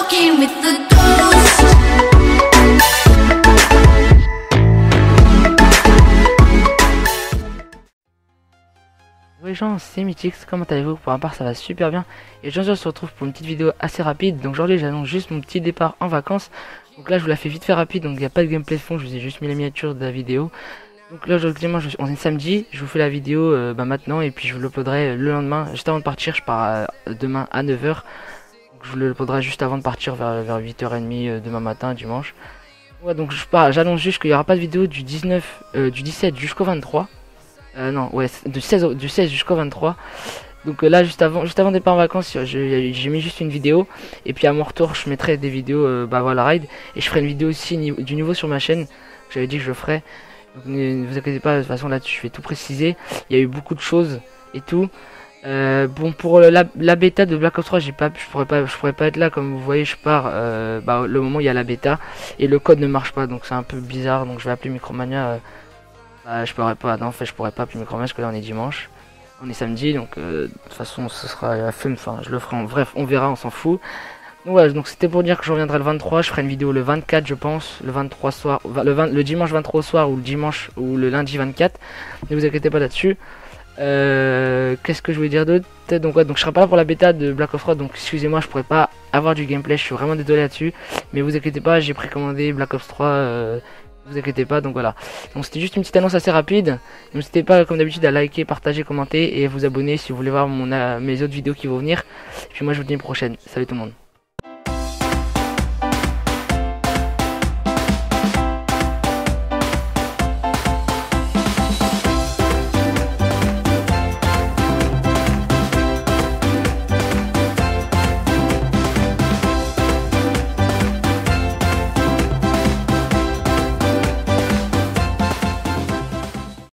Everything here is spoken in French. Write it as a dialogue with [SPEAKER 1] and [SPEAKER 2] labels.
[SPEAKER 1] walking with the ghost.
[SPEAKER 2] Ouais les gens, c'est Mythix, comment allez-vous? Pour ma part ça va super bien. Et aujourd'hui on se retrouve pour une petite vidéo assez rapide. Donc aujourd'hui j'annonce juste mon petit départ en vacances. Donc là je vous la fais vite fait rapide, donc il n'y a pas de gameplay de fond, je vous ai juste mis la miniature de la vidéo. Donc là aujourd'hui on est samedi, je vous fais la vidéo maintenant et puis je vous l'uploaderai le lendemain, juste avant de partir. Je pars demain à 9 h. Donc je vous l'uploaderai juste avant de partir vers 8 h 30 demain matin, dimanche. Ouais, donc j'annonce juste qu'il n'y aura pas de vidéo du 17 jusqu'au 23. Non, ouais, du 16 jusqu'au 23. Donc là, juste avant de départ en vacances, j'ai mis juste une vidéo. Et puis à mon retour, je mettrai des vidéos voilà, ride. Et je ferai une vidéo aussi du nouveau sur ma chaîne. J'avais dit que je le ferais. Donc ne vous inquiétez pas, de toute façon là-dessus, je vais tout préciser. Il y a eu beaucoup de choses et tout. Bon, pour la bêta de Black Ops 3, je pourrais pas être là. Comme vous voyez, je pars le moment où il y a la bêta. Et le code ne marche pas, donc c'est un peu bizarre. Donc je vais appeler Micromania. Je pourrais pas, non, en fait je pourrais pas appeler Micromania parce que là on est dimanche, on est samedi, donc de toute façon ce sera la fin, enfin je le ferai bref, on verra, on s'en fout. Donc voilà, donc c'était pour dire que je reviendrai le 23, je ferai une vidéo le 24 je pense, le 23 soir, le dimanche 23 au soir ou le dimanche ou le lundi 24, ne vous inquiétez pas là-dessus. Qu'est-ce que je voulais dire d'autre? Donc ouais, donc je serai pas là pour la bêta de Black Ops 3, donc excusez-moi, je pourrais pas avoir du gameplay, je suis vraiment désolé là-dessus, mais vous inquiétez pas, j'ai précommandé Black Ops 3, vous inquiétez pas, donc voilà. Donc c'était juste une petite annonce assez rapide. N'hésitez pas comme d'habitude à liker, partager, commenter et à vous abonner si vous voulez voir mes autres vidéos qui vont venir. Et puis moi je vous dis à une prochaine. Salut tout le monde.